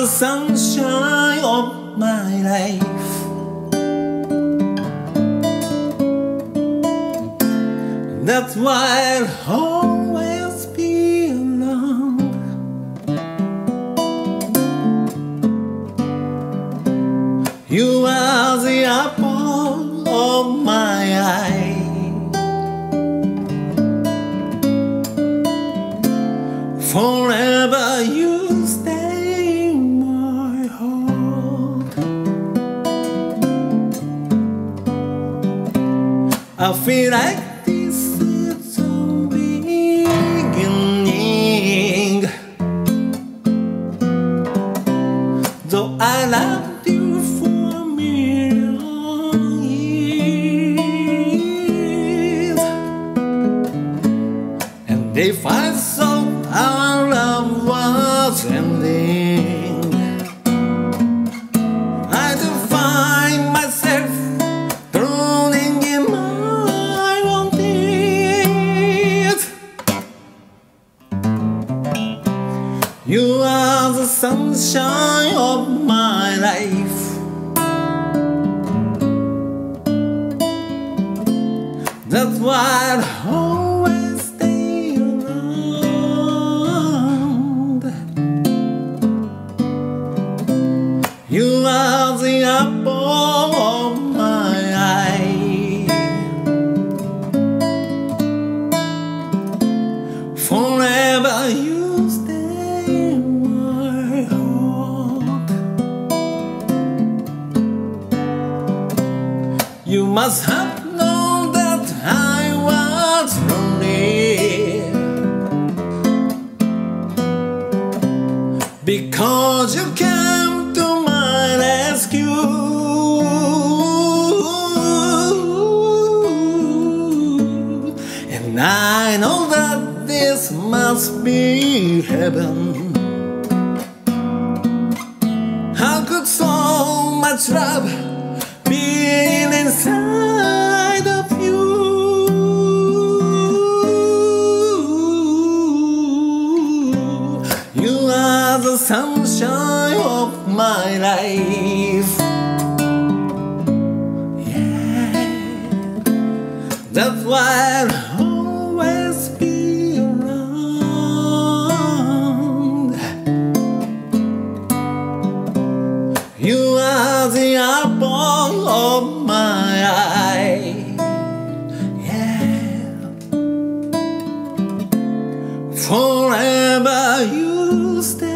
the sunshine of my life. That's why I'll always be around. You are the apple of my eye. Forever you stay in my heart. I feel like this is the beginning. Though I loved you for a million years, and if I saw our love was ending, I do find myself drowning in my own tears. You are the sunshine of my life. That's why I'll always stay around. You are the apple of my eye. Forever you stay in my heart. You must have known that I was lonely, because you came to my rescue. And I know that this must be heaven. How could so much love be inside of you? You are the sunshine of my life. Yeah, that's why I'll always be around. You are the apple of my eye. Yeah, forever you stay.